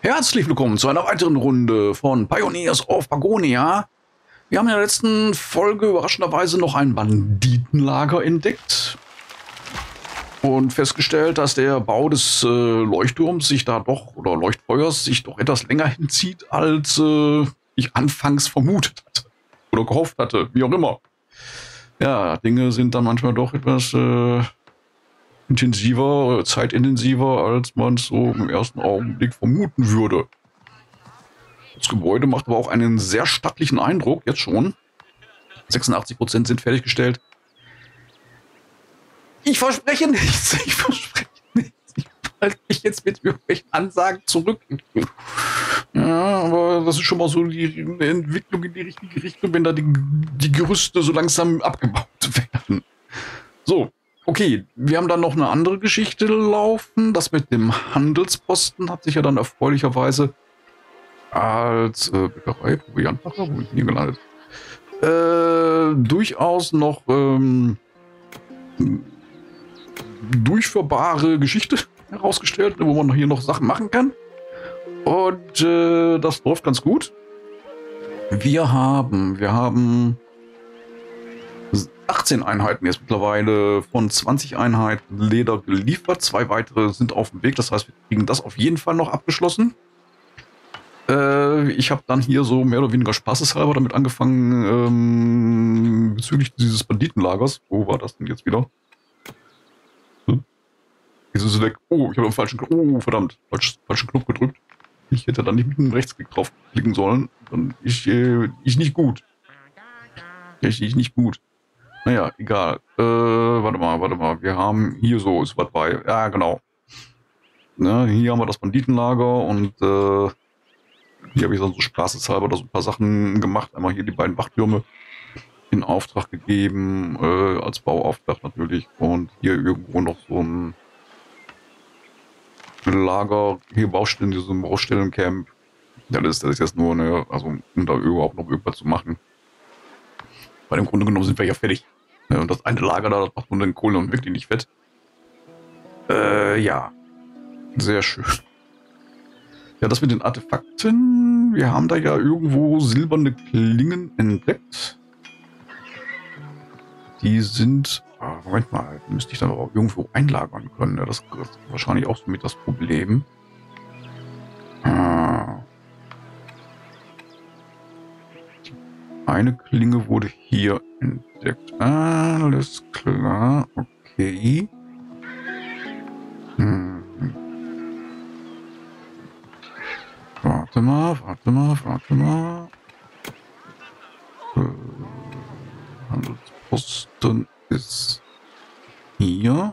Herzlich willkommen zu einer weiteren Runde von Pioneers of Pagonia. Wir haben in der letzten Folge überraschenderweise noch ein Banditenlager entdeckt und festgestellt, dass der Bau des Leuchtturms sich da doch, oder Leuchtfeuers, sich doch etwas länger hinzieht, als ich anfangs vermutet hatte oder gehofft hatte, wie auch immer. Ja, Dinge sind dann manchmal doch etwas intensiver, zeitintensiver, als man es so im ersten Augenblick vermuten würde. Das Gebäude macht aber auch einen sehr stattlichen Eindruck, jetzt schon. 86% sind fertiggestellt. Ich verspreche nichts, ich verspreche nichts. Ich halte mich jetzt mit irgendwelchen Ansagen zurück. Ja, aber das ist schon mal so die Entwicklung in die richtige Richtung, wenn da die Gerüste so langsam abgebaut werden. So. Okay, wir haben dann noch eine andere Geschichte laufen. Das mit dem Handelsposten hat sich ja dann erfreulicherweise als Bäckerei, Proviantmacher, wo bin ich hier gelandet? Durchaus noch durchführbare Geschichte herausgestellt, wo man hier noch Sachen machen kann. Und das läuft ganz gut. Wir haben 18 Einheiten jetzt mittlerweile von 20 Einheiten Leder geliefert. 2 weitere sind auf dem Weg. Das heißt, wir kriegen das auf jeden Fall noch abgeschlossen. Ich habe dann hier so mehr oder weniger spaßeshalber damit angefangen, bezüglich dieses Banditenlagers. Wo war das denn jetzt wieder? Jetzt ist es weg. Oh, ich habe den falschen Knopf. Oh, verdammt. Falschen Knopf gedrückt. Ich hätte dann nicht mit dem Rechtsklick drauf klicken sollen. Dann ich nicht gut. Ich nicht gut. Naja, egal. Warte mal. Wir haben hier so, ist was bei. Ja, genau. Ne, hier haben wir das Banditenlager und hier habe ich dann so spaßeshalber da so ein paar Sachen gemacht. Einmal hier die beiden Wachtürme in Auftrag gegeben, als Bauauftrag natürlich. Und hier irgendwo noch so ein Lager, hier Baustellen, diesem Baustellencamp. Ja, das ist jetzt nur, ne, also um da überhaupt noch irgendwas zu machen. Weil im Grunde genommen sind wir ja fertig. Ja, und das eine Lager da, das macht nur den Kohlen und wirklich nicht fett. Ja. Sehr schön. Ja, das mit den Artefakten. Wir haben da ja irgendwo silberne Klingen entdeckt. Die sind... Moment mal, die müsste ich dann aber auch irgendwo einlagern können. Ja, das ist wahrscheinlich auch so mit das Problem. Eine Klinge wurde hier entdeckt. Alles klar. Okay. Warte mal. Handelsposten ist hier.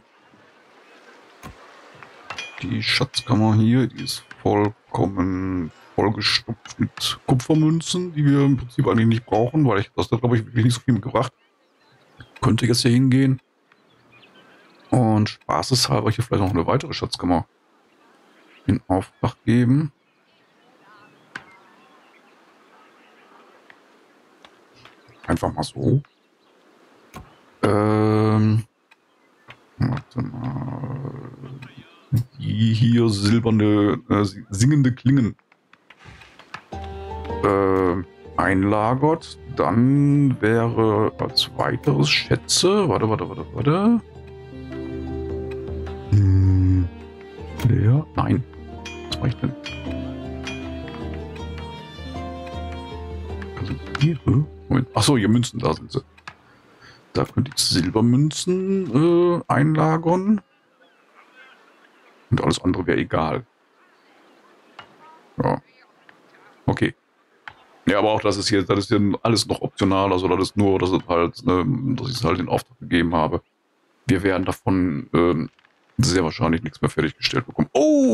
Die Schatzkammer hier, die ist vollkommen vollgestopft mit Kupfermünzen, die wir im Prinzip eigentlich nicht brauchen, weil das hat, glaube ich, wirklich nicht so viel mitgebracht. Könnte jetzt hier hingehen. Und spaßeshalber hier vielleicht noch eine weitere Schatzkammer in Auftrag geben. Einfach mal so. Warte mal. Die hier silberne, singende Klingen einlagert. Dann wäre als weiteres Schätze. Warte. Leer? Nein. Was war ich denn? Also hier. Moment. Achso, hier Münzen, da sind sie. Da könnte ich Silbermünzen einlagern. Und alles andere wäre egal. Ja. Okay. Ja, aber auch das ist hier alles noch optional. Also das ist nur, dass ich es halt in Auftrag gegeben habe. Wir werden davon sehr wahrscheinlich nichts mehr fertiggestellt bekommen.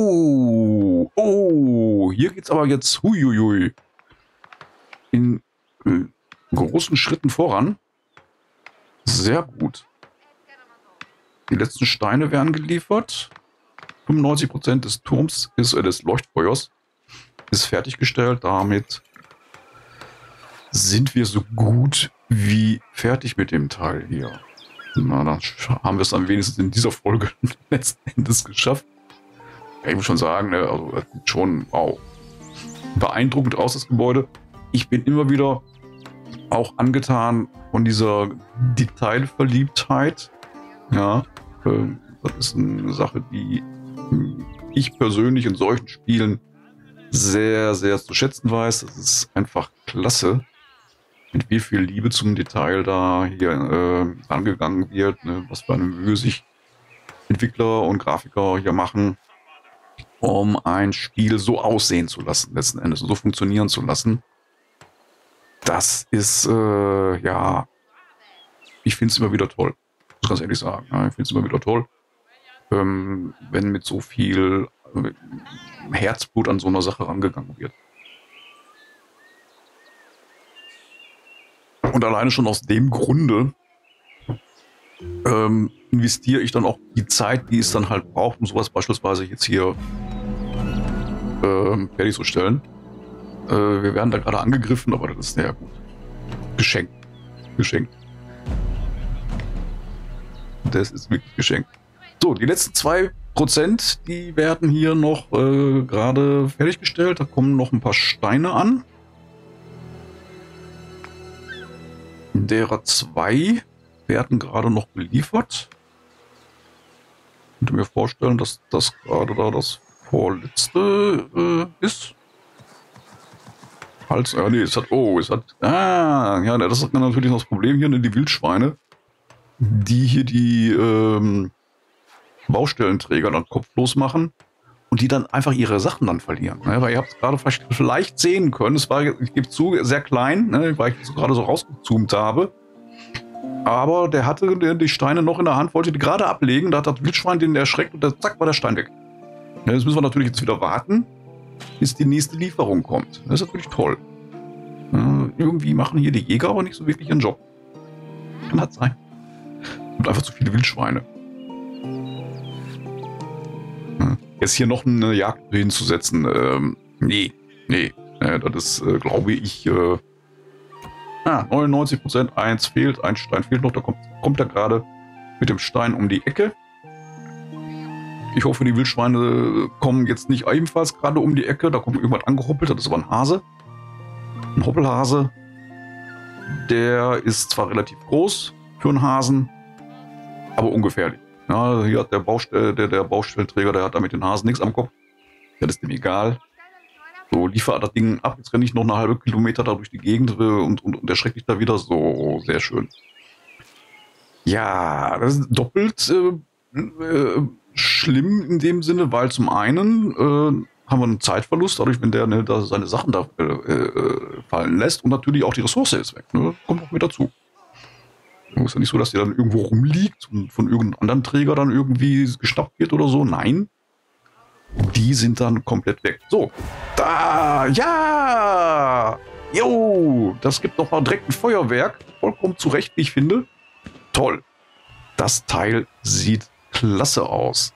Oh, hier geht's aber jetzt huiuiui. In großen Schritten voran. Sehr gut. Die letzten Steine werden geliefert. 95% des Turms des Leuchtfeuers ist fertiggestellt. Damit sind wir so gut wie fertig mit dem Teil hier. Na, dann haben wir es dann wenigstens in dieser Folge letzten Endes geschafft. Ja, ich muss schon sagen, ne, also schon, wow, beeindruckend aus, das Gebäude. Ich bin immer wieder auch angetan von dieser Detailverliebtheit. Ja, das ist eine Sache, die ich persönlich in solchen Spielen sehr, sehr zu schätzen weiß. Das ist einfach klasse, mit wie viel Liebe zum Detail da hier angegangen wird, ne? Was für eine Mühe sich Entwickler und Grafiker hier machen, um ein Spiel so aussehen zu lassen, letzten Endes, und so funktionieren zu lassen. Das ist, ja, ich finde es immer wieder toll. Muss ganz ehrlich sagen. Ja, ich finde es immer wieder toll, wenn mit so viel Herzblut an so einer Sache rangegangen wird. Und alleine schon aus dem Grunde investiere ich dann auch die Zeit, die es dann halt braucht, um sowas beispielsweise jetzt hier fertigzustellen. Wir werden da gerade angegriffen, aber das ist ja gut. Geschenkt. Geschenkt. Das ist wirklich geschenkt. So, die letzten 2%, die werden hier noch gerade fertiggestellt. Da kommen noch ein paar Steine an. Derer 2 werden gerade noch geliefert. Ich könnte mir vorstellen, dass das gerade da das vorletzte ist. Halt, nee, es hat, ja, das ist natürlich noch das Problem hier, ne, die Wildschweine, die hier die Baustellenträger dann kopflos machen und die dann einfach ihre Sachen dann verlieren. Ne? Weil ihr habt es gerade vielleicht sehen können, es war, ich gebe zu, sehr klein, ne, weil ich so gerade so rausgezoomt habe. Aber der hatte die Steine noch in der Hand, wollte die gerade ablegen, da hat das Wildschwein den erschreckt und zack, war der Stein weg. Ja, jetzt müssen wir natürlich jetzt wieder warten, bis die nächste Lieferung kommt. Das ist natürlich toll. Irgendwie machen hier die Jäger aber nicht so wirklich ihren Job. Kann das sein. Und einfach zu viele Wildschweine. Jetzt hier noch eine Jagd hinzusetzen, nee. Das ist, glaube ich, 99%, eins fehlt, ein Stein fehlt noch, da kommt er gerade mit dem Stein um die Ecke. Ich hoffe, die Wildschweine kommen jetzt nicht ebenfalls gerade um die Ecke, da kommt irgendwas angehoppelt, das ist aber ein Hase. Ein Hoppelhase. Der ist zwar relativ groß für einen Hasen, aber ungefährlich. Ja, hier hat der Baustellenträger, der hat da mit den Hasen nichts am Kopf. Das ist dem egal. So, liefer das Ding ab. Jetzt renne ich noch eine halbe Kilometer da durch die Gegend und erschreckt dich da wieder. So, sehr schön. Ja, das ist doppelt schlimm in dem Sinne, weil zum einen haben wir einen Zeitverlust, dadurch, wenn der da seine Sachen da fallen lässt, und natürlich auch die Ressource ist weg. Ne? Kommt noch mit dazu. Es ist ja nicht so, dass der dann irgendwo rumliegt und von irgendeinem anderen Träger dann irgendwie geschnappt wird oder so. Nein. Die sind dann komplett weg. So, da, ja, jo, das gibt noch mal direkt ein Feuerwerk. Vollkommen zurecht, wie ich finde. Toll. Das Teil sieht klasse aus.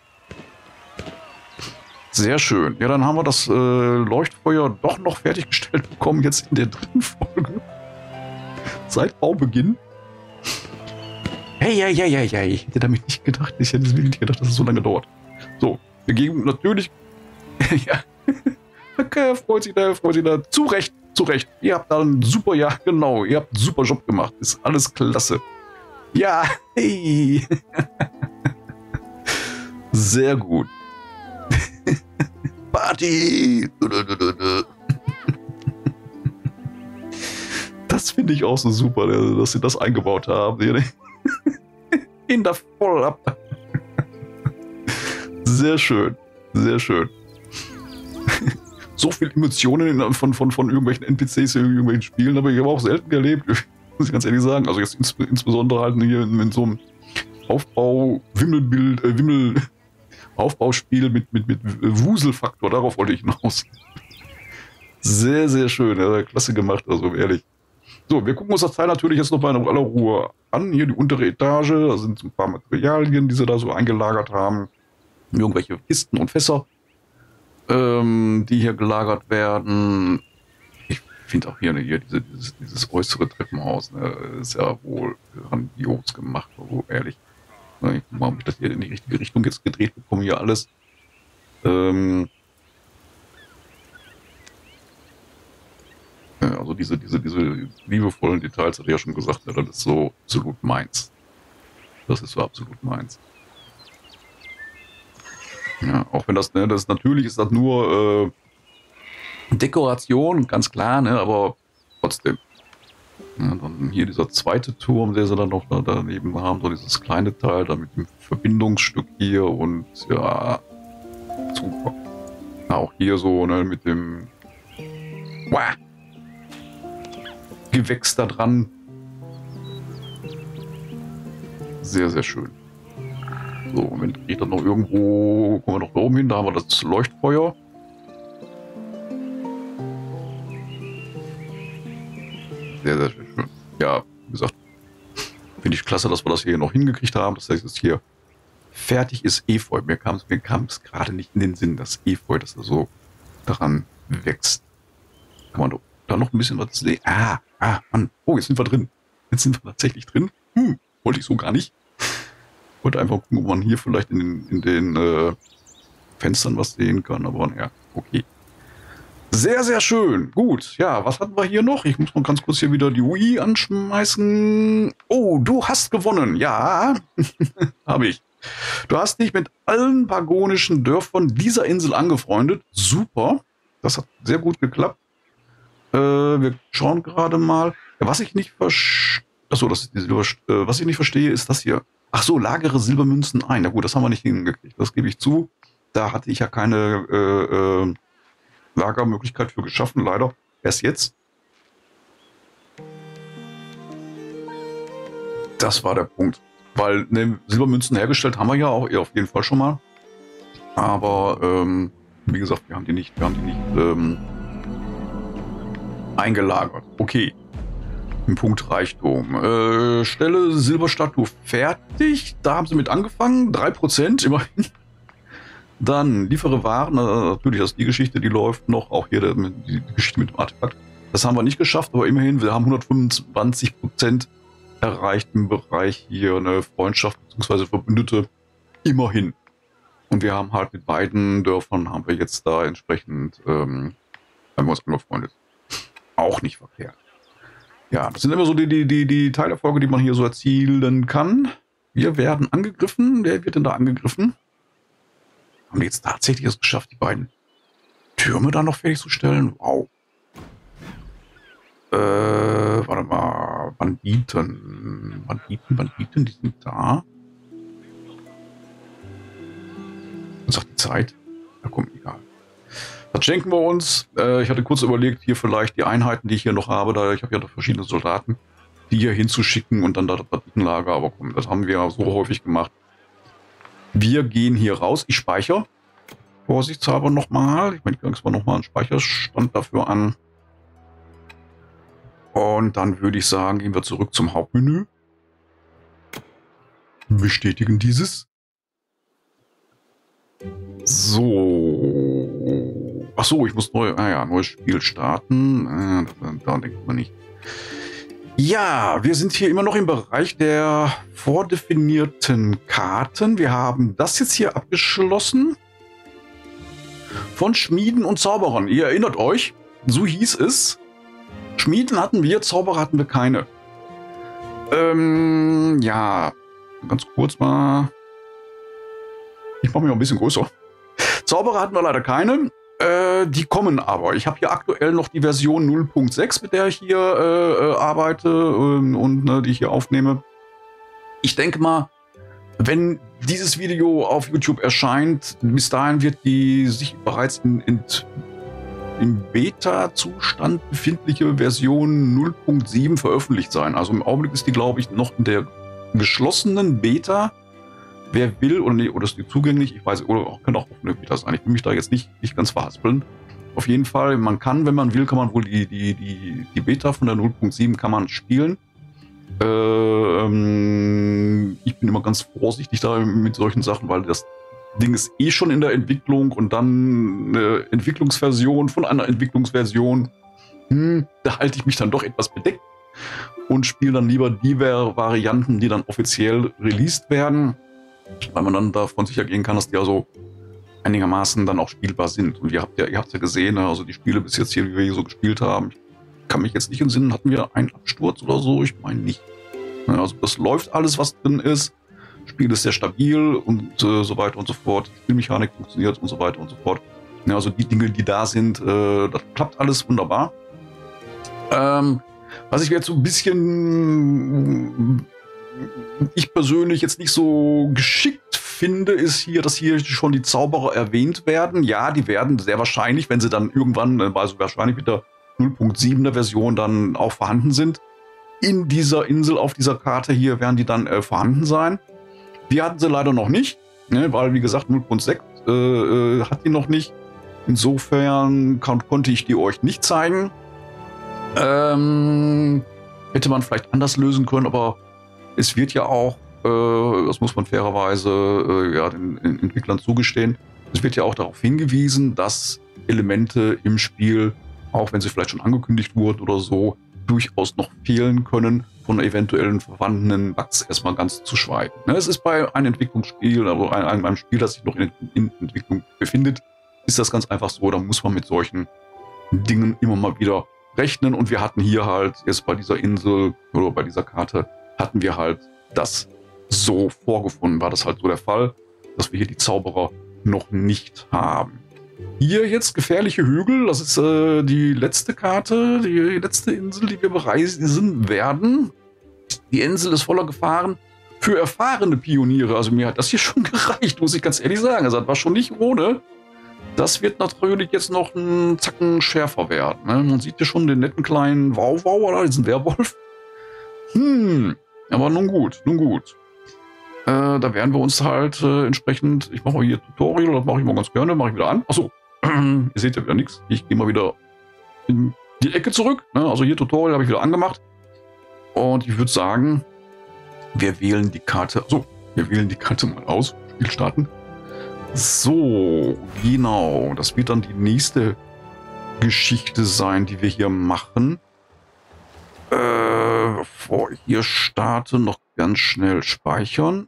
Sehr schön. Ja, dann haben wir das Leuchtfeuer doch noch fertiggestellt bekommen, jetzt in der 3. Folge. Seit Baubeginn. Hey. Ich hätte damit nicht gedacht. Ich hätte wirklich nicht gedacht, dass es so lange dauert. So. Wir geben natürlich. Ja. Okay, freut sich da. Zu Recht. Ihr habt da einen super, ja, genau. Ihr habt einen super Job gemacht. Ist alles klasse. Ja, hey. Sehr gut. Party. Das finde ich auch so super, dass sie das eingebaut haben. In der voll ab. Sehr schön. Sehr schön. So viel Emotionen von irgendwelchen NPCs in irgendwelchen Spielen habe ich aber auch selten erlebt, muss ich ganz ehrlich sagen. Also jetzt insbesondere halt hier in so einem Aufbauspiel mit Wuselfaktor, darauf wollte ich hinaus. Sehr, sehr schön, ja, klasse gemacht, also ehrlich. So, wir gucken uns das Teil natürlich jetzt noch mal in aller Ruhe an. Hier die untere Etage, da sind so ein paar Materialien, die sie da so eingelagert haben. Irgendwelche Kisten und Fässer, die hier gelagert werden. Ich finde auch hier dieses äußere Treppenhaus, ne, ist ja wohl grandios gemacht, so ehrlich. Ich guck mal, ob ich das hier in die richtige Richtung jetzt gedreht bekomme, hier alles. so diese liebevollen Details, hat er ja schon gesagt, ne, das ist so absolut meins. Das ist so absolut meins. Ja, auch wenn das natürlich ist das nur Dekoration, ganz klar, ne, aber trotzdem. Ja, dann hier dieser zweite Turm, der sie dann noch da daneben haben, so dieses kleine Teil, da mit dem Verbindungsstück hier und ja, super. Ja, auch hier so, ne, mit dem Gewächs da dran. Sehr, sehr schön. So, Moment, geht dann noch irgendwo, kommen wir noch da oben hin, da haben wir das Leuchtfeuer. Sehr, sehr schön. Ja, wie gesagt, finde ich klasse, dass wir das hier noch hingekriegt haben. Das heißt, es hier fertig ist Efeu. Mir kam es gerade nicht in den Sinn, dass Efeu, dass er so daran wächst. Kann man da noch ein bisschen was sehen? Mann. Oh, jetzt sind wir drin. Jetzt sind wir tatsächlich drin. Wollte ich so gar nicht. Wollte einfach gucken, ob man hier vielleicht in den Fenstern was sehen kann. Aber ja, okay. Sehr, sehr schön. Gut. Ja, was hatten wir hier noch? Ich muss mal ganz kurz hier wieder die Wii anschmeißen. Oh, du hast gewonnen. Ja, habe ich. Du hast dich mit allen pagonischen Dörfern dieser Insel angefreundet. Super. Das hat sehr gut geklappt. Wir schauen gerade mal. Ja, was ich nicht verstehe. Achso, was ich nicht verstehe, ist das hier. Ach so, lagere Silbermünzen ein. Na gut, das haben wir nicht hingekriegt. Das gebe ich zu. Da hatte ich ja keine Lagermöglichkeit für geschaffen, leider. Erst jetzt. Das war der Punkt. Weil Silbermünzen hergestellt haben wir ja auch auf jeden Fall schon mal. Aber wie gesagt, wir haben die nicht eingelagert. Okay. Im Punkt Reichtum. Stelle Silberstatue fertig. Da haben sie mit angefangen. 3% immerhin. Dann liefere Waren. Natürlich, das ist die Geschichte, die läuft noch. Auch hier die Geschichte mit dem Artefakt. Das haben wir nicht geschafft, aber immerhin, wir haben 125% erreicht im Bereich hier eine Freundschaft bzw. Verbündete. Immerhin. Und wir haben halt mit beiden Dörfern haben wir jetzt da entsprechend haben wir uns angefreundet. Auch nicht verkehrt. Ja, das sind immer so die Teilerfolge, die man hier so erzielen kann. Wir werden angegriffen. Wer wird denn da angegriffen? Haben die jetzt tatsächlich es geschafft, die beiden Türme da noch fertigzustellen? Wow. Warte mal. Banditen, die sind da. Was sagt die Zeit? Na komm, egal. Das schenken wir uns. Ich hatte kurz überlegt, hier vielleicht die Einheiten, die ich hier noch habe, ich habe ja noch verschiedene Soldaten, die hier hinzuschicken und dann da das Banditenlager. Aber komm, das haben wir so häufig gemacht. Wir gehen hier raus. Ich speichere. Vorsichtshalber nochmal. Ich meine, ich lege mal nochmal einen Speicherstand dafür an. Und dann würde ich sagen, gehen wir zurück zum Hauptmenü. Bestätigen dieses. So. Achso, ich muss neues Spiel starten. Da denkt man nicht. Ja, wir sind hier immer noch im Bereich der vordefinierten Karten. Wir haben das jetzt hier abgeschlossen. Von Schmieden und Zauberern. Ihr erinnert euch, so hieß es. Schmieden hatten wir, Zauberer hatten wir keine. Ja, ganz kurz mal. Ich mache mich mal ein bisschen größer. Zauberer hatten wir leider keine. Die kommen aber. Ich habe hier aktuell noch die Version 0.6, mit der ich hier arbeite und die ich hier aufnehme. Ich denke mal, wenn dieses Video auf YouTube erscheint, bis dahin wird die sich bereits im Beta-Zustand befindliche Version 0.7 veröffentlicht sein. Also im Augenblick ist die, glaube ich, noch in der geschlossenen Beta. Wer will oder ist die zugänglich? Ich weiß, oder kann auch offene Beta sein. Ich will mich da jetzt nicht ganz verhaspeln. Auf jeden Fall, man kann, wenn man will, kann man wohl die Beta von der 0.7 kann man spielen. Ich bin immer ganz vorsichtig da mit solchen Sachen, weil das Ding ist eh schon in der Entwicklung und dann eine Entwicklungsversion von einer Entwicklungsversion. Da halte ich mich dann doch etwas bedeckt und spiele dann lieber die Varianten, die dann offiziell released werden, weil man dann davon sicher gehen kann, dass die also einigermaßen dann auch spielbar sind. Und ihr habt ja gesehen, also die Spiele bis jetzt hier, wie wir hier so gespielt haben, kann mich jetzt nicht entsinnen, hatten wir einen Absturz oder so? Ich meine nicht. Ja, also das läuft alles, was drin ist. Das Spiel ist sehr stabil und so weiter und so fort. Die Spielmechanik funktioniert und so weiter und so fort. Ja, also die Dinge, die da sind, das klappt alles wunderbar. Was ich jetzt so ein bisschen, ich persönlich jetzt nicht so geschickt finde, ist hier, dass hier schon die Zauberer erwähnt werden. Ja, die werden sehr wahrscheinlich, wenn sie dann irgendwann, also wahrscheinlich mit der 0.7er Version dann auch vorhanden sind, in dieser Insel, auf dieser Karte hier, werden die dann vorhanden sein. Wir hatten sie leider noch nicht, ne, weil, wie gesagt, 0.6 hat die noch nicht. Insofern konnte ich die euch nicht zeigen. Hätte man vielleicht anders lösen können, aber es wird ja auch, das muss man fairerweise ja, den Entwicklern zugestehen, es wird ja auch darauf hingewiesen, dass Elemente im Spiel, auch wenn sie vielleicht schon angekündigt wurden oder so, durchaus noch fehlen können, von eventuellen vorhandenen Bugs erstmal ganz zu schweigen. Ne, es ist bei einem Entwicklungsspiel, also einem Spiel, das sich noch in Entwicklung befindet, ist das ganz einfach so, da muss man mit solchen Dingen immer mal wieder rechnen. Und wir hatten hier halt jetzt bei dieser Insel oder bei dieser Karte, hatten wir halt das so vorgefunden. War das halt so der Fall, dass wir hier die Zauberer noch nicht haben. Hier jetzt gefährliche Hügel, das ist die letzte Karte, die letzte Insel, die wir bereisen werden. Die Insel ist voller Gefahren für erfahrene Pioniere. Also mir hat das hier schon gereicht, muss ich ganz ehrlich sagen. Also das war schon nicht ohne. Das wird natürlich jetzt noch ein Zacken schärfer werden. Ne? Man sieht hier schon den netten kleinen Wauwau oder diesen Werwolf. Aber nun gut, nun gut. Da werden wir uns halt entsprechend, ich mache mal hier Tutorial, das mache ich mal ganz gerne, mache ich wieder an. Achso, ihr seht ja wieder nichts. Ich gehe mal wieder in die Ecke zurück. Ne? Also hier Tutorial habe ich wieder angemacht. Und ich würde sagen, wir wählen die Karte, also wir wählen die Karte mal aus, Spiel starten. So, genau. Das wird dann die nächste Geschichte sein, die wir hier machen. Bevor ich hier starte, noch ganz schnell speichern.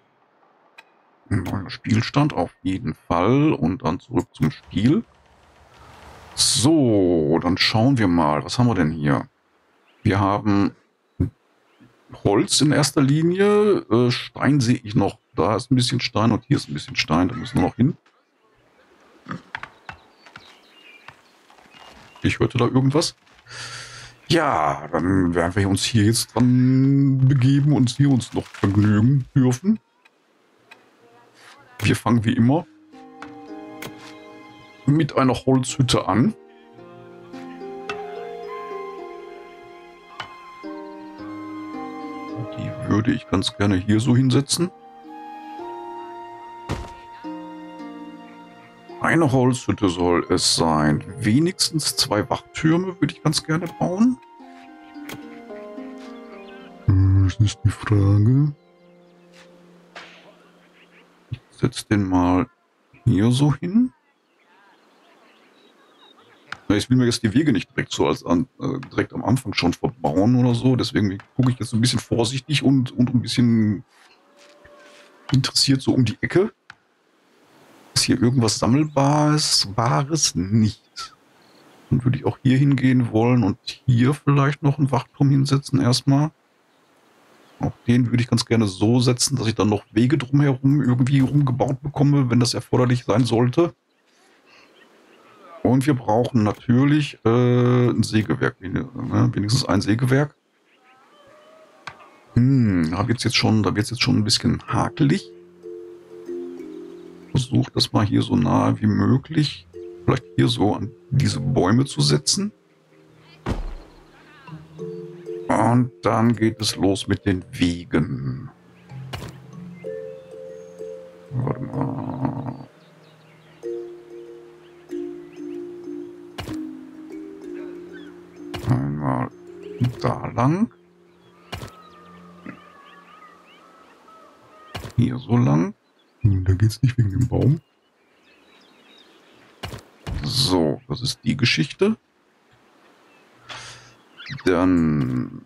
Neuer Spielstand auf jeden Fall. Und dann zurück zum Spiel. So, dann schauen wir mal. Was haben wir denn hier? Wir haben Holz in erster Linie. Stein sehe ich noch. Da ist ein bisschen Stein und hier ist ein bisschen Stein. Da müssen wir noch hin. Ich hörte da irgendwas. Ja, dann werden wir uns hier jetzt dran begeben und hier uns noch vergnügen dürfen. Wir fangen wie immer mit einer Holzhütte an. Die würde ich ganz gerne hier so hinsetzen. Eine Holzhütte soll es sein. Wenigstens 2 Wachtürme würde ich ganz gerne bauen. Das ist die Frage. Ich setze den mal hier so hin. Ich will mir jetzt die Wege nicht direkt so direkt am Anfang schon verbauen oder so. Deswegen gucke ich jetzt ein bisschen vorsichtig und ein bisschen interessiert so um die Ecke. Ist hier irgendwas Sammelbares? Nicht. Dann würde ich auch hier hingehen wollen und hier vielleicht noch einen Wachturm hinsetzen erstmal. Auch den würde ich ganz gerne so setzen, dass ich dann noch Wege drumherum irgendwie rumgebaut bekomme, wenn das erforderlich sein sollte. Und wir brauchen natürlich ein Sägewerk, wenigstens ein Sägewerk. Da wird es jetzt schon ein bisschen hakelig. Versuche das mal hier so nahe wie möglich, vielleicht hier so an diese Bäume zu setzen. Und dann geht es los mit den Wegen. Warte mal. Einmal da lang. Hier so lang. Da geht's nicht wegen dem Baum. So, das ist die Geschichte. Dann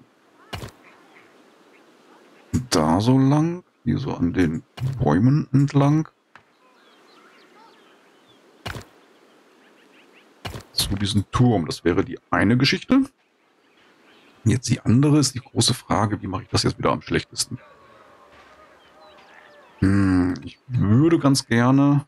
da so lang, hier so an den Bäumen entlang. Zu diesem Turm, das wäre die eine Geschichte. Jetzt die andere ist die große Frage, wie mache ich das jetzt wieder am schlechtesten? Ich würde ganz gerne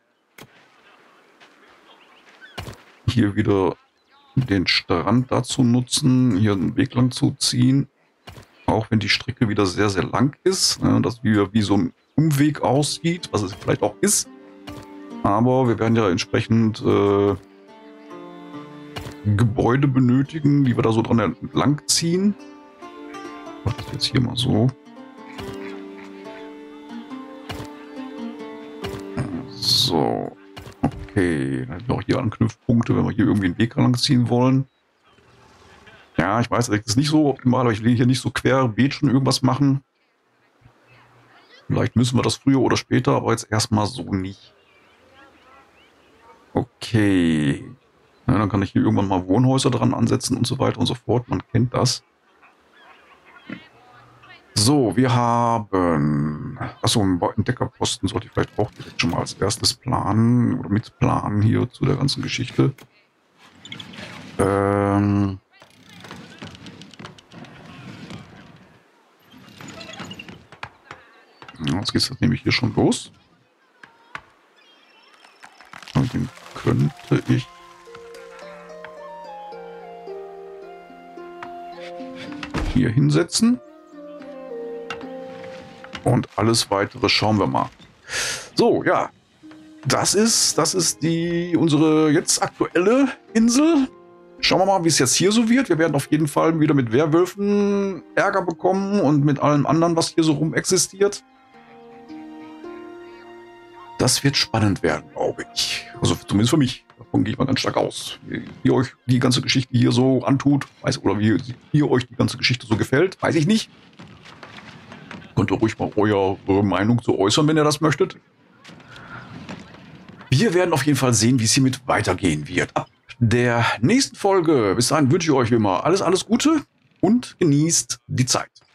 hier wieder den Strand dazu nutzen, hier einen Weg lang zu ziehen. Auch wenn die Strecke wieder sehr, sehr lang ist, dass wir wie so ein Umweg aussieht, was es vielleicht auch ist. Aber wir werden ja entsprechend Gebäude benötigen, die wir da so dran entlang ziehen. Ich mache das jetzt hier mal so. So, okay. Dann haben wir auch hier Anknüpfpunkte, wenn wir hier irgendwie einen Weg lang ziehen wollen. Ja, ich weiß, das ist nicht so optimal, aber ich will hier nicht so querbeet schon irgendwas machen. Vielleicht müssen wir das früher oder später, aber jetzt erstmal so nicht. Okay. Ja, dann kann ich hier irgendwann mal Wohnhäuser dran ansetzen und so weiter und so fort. Man kennt das. So, wir haben... Achso, einen Entdeckerposten sollte ich vielleicht auch direkt schon mal als erstes planen oder mitplanen hier zu der ganzen Geschichte. Jetzt geht es nämlich hier schon los. Und den könnte ich... hier hinsetzen. Und alles weitere schauen wir mal. So, ja. Das ist unsere jetzt aktuelle Insel. Schauen wir mal, wie es jetzt hier so wird. Wir werden auf jeden Fall wieder mit Werwölfen Ärger bekommen und mit allem anderen, was hier so rum existiert. Das wird spannend werden, glaube ich. Also zumindest für mich. Davon gehe ich mal ganz stark aus. Wie ihr euch die ganze Geschichte hier so antut, oder wie ihr euch die ganze Geschichte so gefällt, weiß ich nicht. Könnt ihr ruhig mal eure Meinung zu äußern, wenn ihr das möchtet. Wir werden auf jeden Fall sehen, wie es hiermit weitergehen wird. Ab der nächsten Folge. Bis dahin wünsche ich euch wie immer alles Gute und genießt die Zeit.